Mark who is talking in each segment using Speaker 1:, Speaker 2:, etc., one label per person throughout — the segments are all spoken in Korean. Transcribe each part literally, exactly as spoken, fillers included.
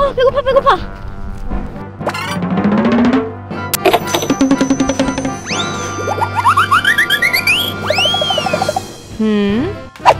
Speaker 1: 어, 배고파, 배고파. 음?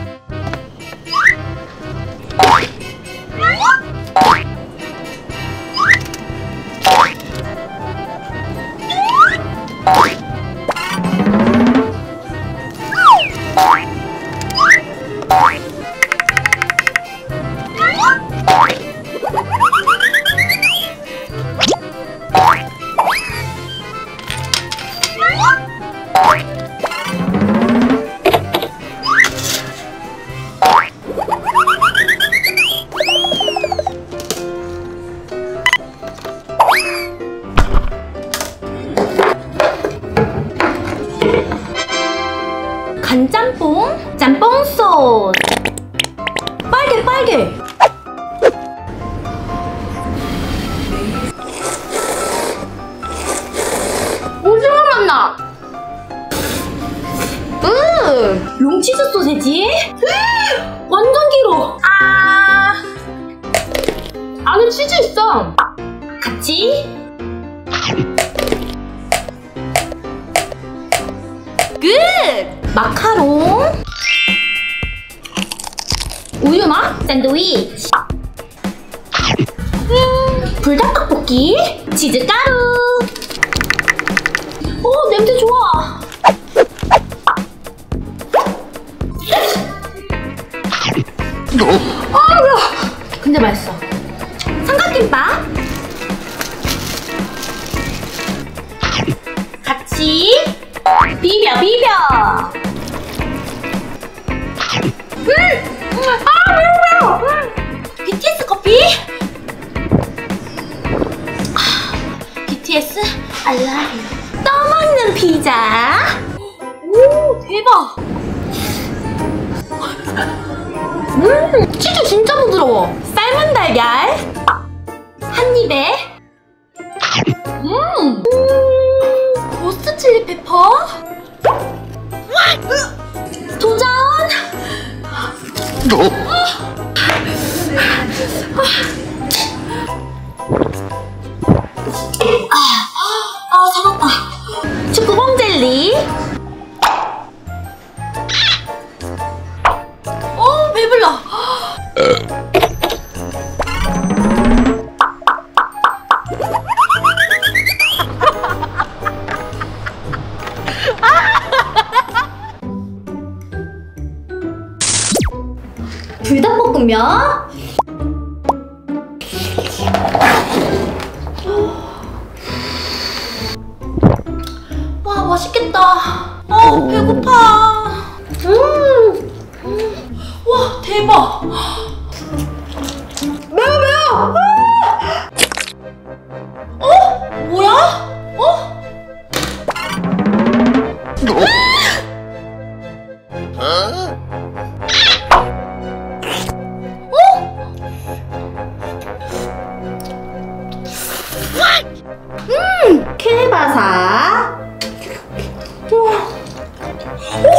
Speaker 1: 간짬뽕? 짬뽕 소스. 빨개 빨개. 오징어 맛나. 음, 롱치즈 소세지? 음, 완전 길어. 아, 안에 치즈 있어. 같이. 끝! 마카롱, 우유맛 샌드위치, 음, 불닭떡볶이, 치즈가루. 오, 냄새 좋아. 아, 매워. 근데 맛있어. 삼각김밥 같이 비벼 비벼. 음! 아, 매워 매워. 비티에스 커피. 아, 비티에스 I love you. 떠먹는 피자. 오, 대박. 음, 치즈 진짜 부드러워. 삶은 달걀 한 입에. 음, 음, 고스트 칠리 페퍼. 도전. 아, 아, 살았다. 축구공 젤리. 어, 배불러. 불닭볶음면. 와, 맛있겠다. 어, 배고파. 음, 와, 대박. 매워 매워. 어? 뭐야? 어? 음, 킬바사. 우와.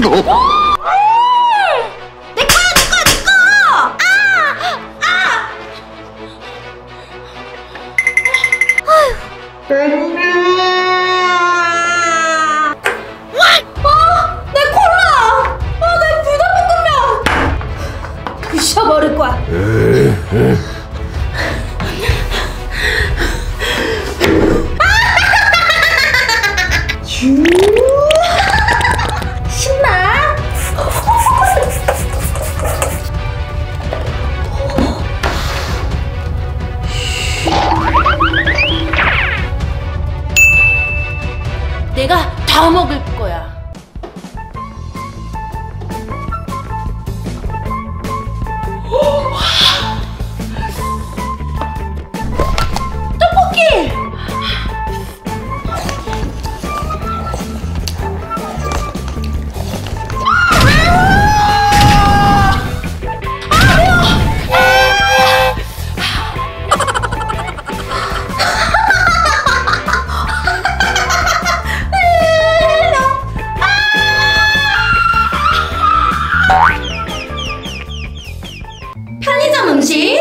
Speaker 1: 내 거야, 내 거야, 내 거! 아! 아! 아, 내 콜라! 아, 내 불닭볶음면! 부셔버릴 거야. 신나? 내가 다 먹을 거야. 떡볶이! 편의점 음식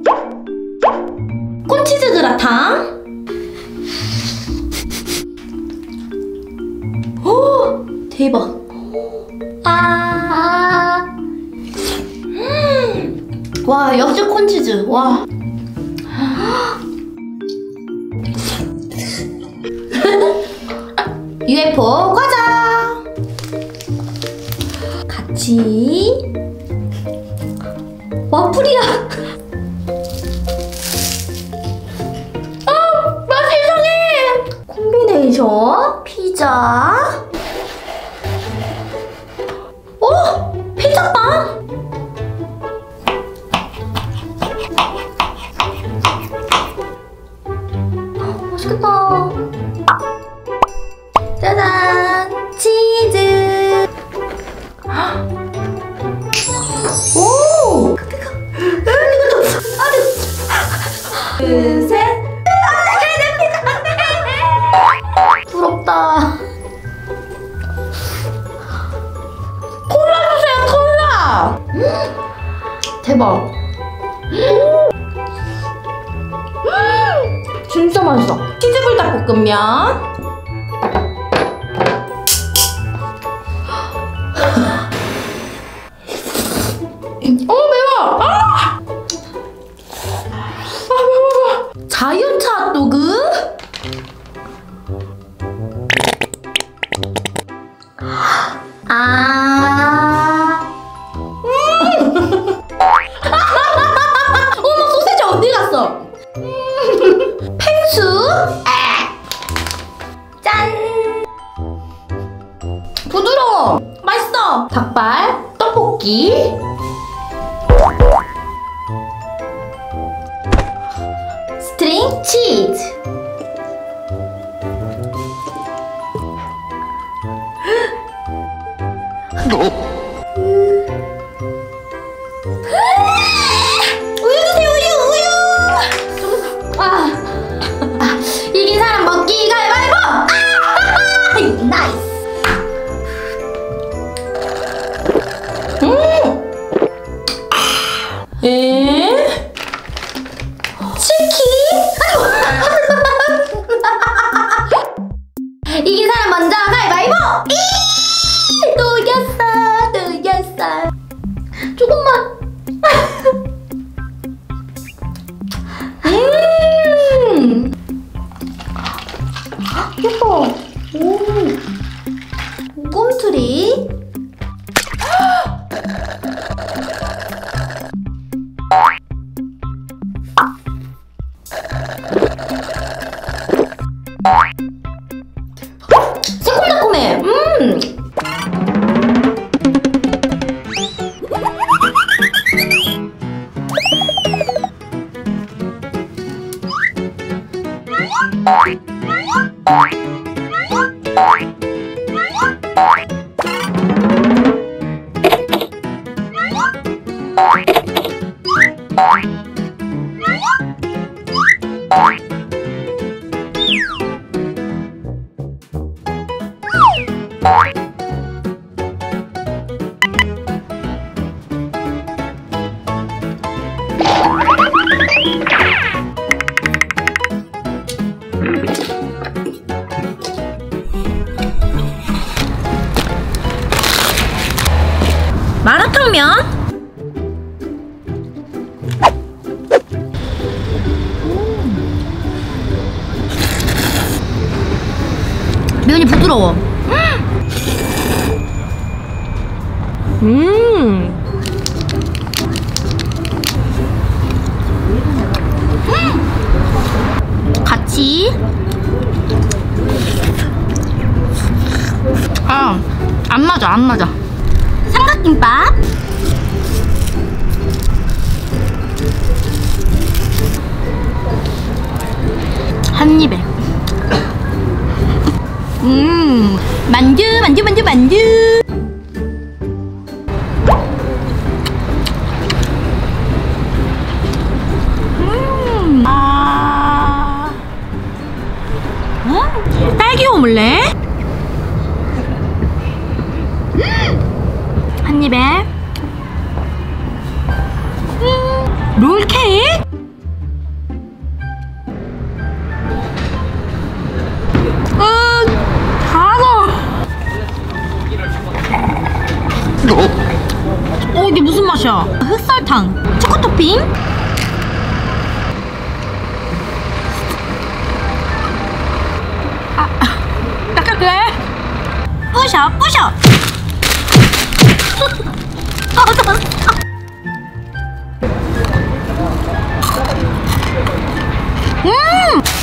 Speaker 1: 콘치즈 그라탕. 오, 대박. 아, 음. 와, 역시 콘치즈. 와. 유에프오 과자 같이. 와플이야. 아, 맛 이상해. 콤비네이션 피자. 오, 피자빵. 맛있겠다. 짜잔, 치즈. 오! 둘, 셋. 부럽다. 콜라 주세요, 콜라. 음, 대박. 음, 진짜 맛있어. 치즈불닭볶음면. 어, 매워. 아! 아, 매워. 자이언트 핫도그. 아. 음. 어머, 소세지 어디 갔어? 음. 펭수. 아. 짠. 부드러워. 맛있어. 닭발, 떡볶이. 스트링 치즈. 우유 주세요, 우유, 우유. 아, 아, 이긴 사람 먹기 가위바위보. 아, 나이스. 음. 에? 치킨? 이긴 사람 먼저 가위바위보! 이! 또 이겼어, 또 이겼어. 조금만. 음! 예뻐. 오. 꿈틀이. 새콤달콤해. 음. 짜장면. 면이 부드러워. 음. 같이. 아, 안 맞아, 안 맞아. 삼각김밥. 한 입에. 음, 만두, 만두, 만두, 만두. 음, 아, 음, 딸기 오믈렛. 음, 한 입에. 음, 롤케이크. 어, 이게 무슨 맛이야? 흑설탕, 초코 토핑. 아, 약간 그래. 부셔, 부셔. 꺼졌어. 음.